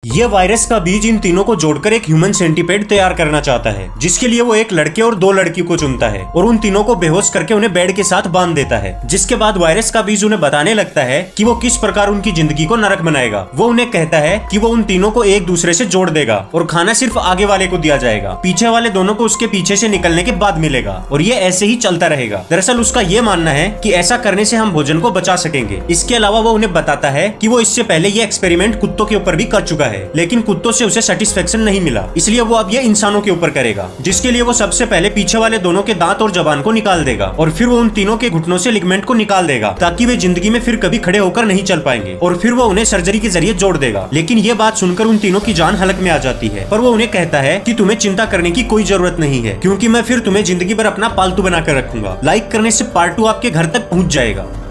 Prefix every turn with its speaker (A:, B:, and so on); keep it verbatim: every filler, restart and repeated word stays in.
A: ये वायरस का बीज इन तीनों को जोड़कर एक ह्यूमन सेंटीपेड तैयार करना चाहता है, जिसके लिए वो एक लड़के और दो लड़की को चुनता है और उन तीनों को बेहोश करके उन्हें बेड के साथ बांध देता है। जिसके बाद वायरस का बीज उन्हें बताने लगता है कि वो किस प्रकार उनकी जिंदगी को नरक बनाएगा। वो उन्हें कहता है कि वो उन तीनों को एक दूसरे से जोड़ देगा और खाना सिर्फ आगे वाले को दिया जाएगा, पीछे वाले दोनों को उसके पीछे से निकलने के बाद मिलेगा और ये ऐसे ही चलता रहेगा। दरअसल उसका ये मानना है कि ऐसा करने से हम भोजन को बचा सकेंगे। इसके अलावा वो उन्हें बताता है कि वो इससे पहले ये एक्सपेरिमेंट कुत्तों के ऊपर भी कर चुका है, लेकिन कुत्तों से उसे सेटिस्फेक्शन नहीं मिला, इसलिए वो अब ये इंसानों के ऊपर करेगा, जिसके लिए वो सबसे पहले पीछे वाले दोनों के दांत और जबान को निकाल देगा और फिर वो उन तीनों के घुटनों से लिगमेंट को निकाल देगा ताकि वे जिंदगी में फिर कभी खड़े होकर नहीं चल पाएंगे, और फिर वो उन्हें सर्जरी के जरिए जोड़ देगा। लेकिन ये बात सुनकर उन तीनों की जान हलक में आ जाती है, पर वो उन्हें कहता है कि तुम्हें चिंता करने की कोई जरूरत नहीं है, क्योंकि मैं फिर तुम्हें जिंदगी भर अपना पालतू बनाकर रखूंगा। लाइक करने से पार्ट टू आपके घर तक पहुंच जाएगा।